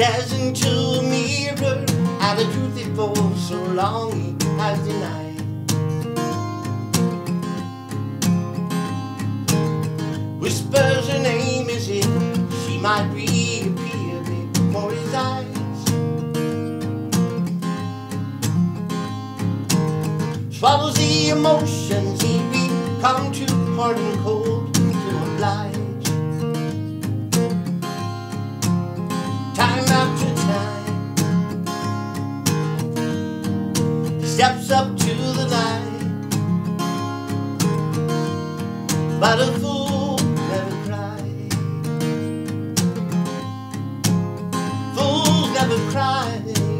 Stares into a mirror at the truth he for so long he has denied. Whispers her name as if she might reappear before his eyes. Swallows the emotions he become too hard and cold to oblige. Time after time, he steps up to the light, but a fool never cries. Fools never cry.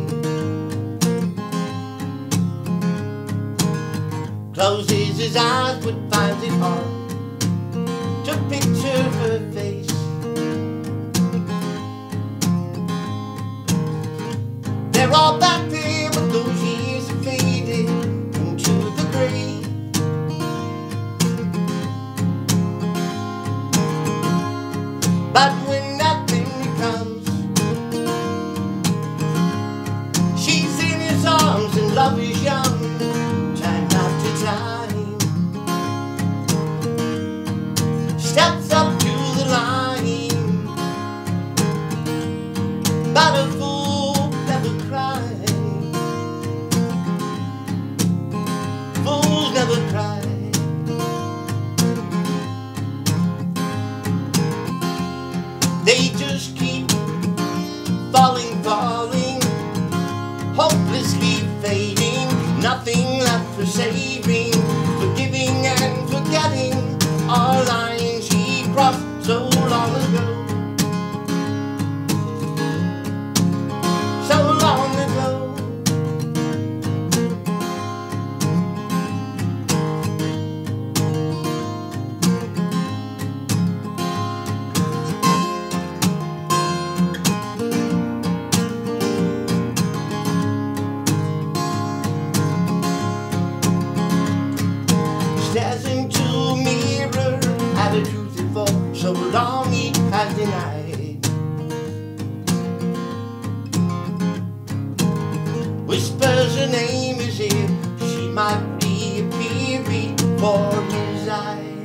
Closes his eyes but finds it hard to picture her face. They're all back there, but those years have faded into the grave. But when that memory comes, she's in his arms and love is young. Time after time, steps up to the line, but a fool never cries. Fools never cry. They just keep falling, falling, hopelessly fading. Nothing left for saving, forgiving and forgetting our lines he crossed so long ago. So long ago. Stares into a mirror at the truth he for so long he has denied. Whispers her name as if she might reappear before his eyes.